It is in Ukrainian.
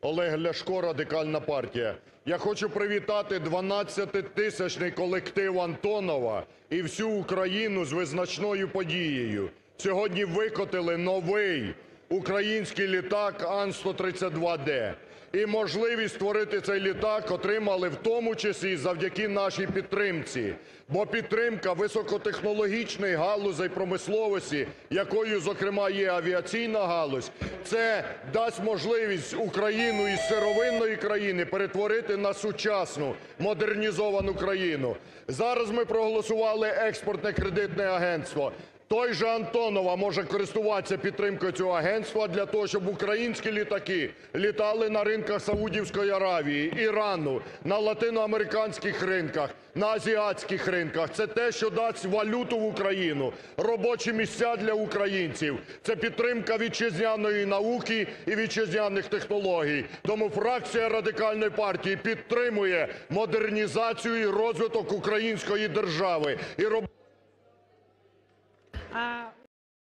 Олег Ляшко, Радикальна партія. Я хочу привітати 12-тисячний колектив "Антонова" і всю Україну з визначною подією. Сьогодні викотили новий український літак Ан-132Д. І можливість створити цей літак отримали в тому числі завдяки нашій підтримці. Бо підтримка високотехнологічної галузі промисловості, якою, зокрема, є авіаційна галузь, це дасть можливість Україну із сировинної країни перетворити на сучасну, модернізовану країну. Зараз ми проголосували експортне кредитне агентство. Той же "Антонов" може користуватися підтримкою цього агентства для того, щоб українські літаки літали на ринках Саудівської Аравії, Ірану, на латиноамериканських ринках, на азіатських ринках. Це те, що дасть валюту в Україну, робочі місця для українців. Це підтримка вітчизняної науки і вітчизняних технологій. Тому фракція Радикальної партії підтримує модернізацію і розвиток української держави.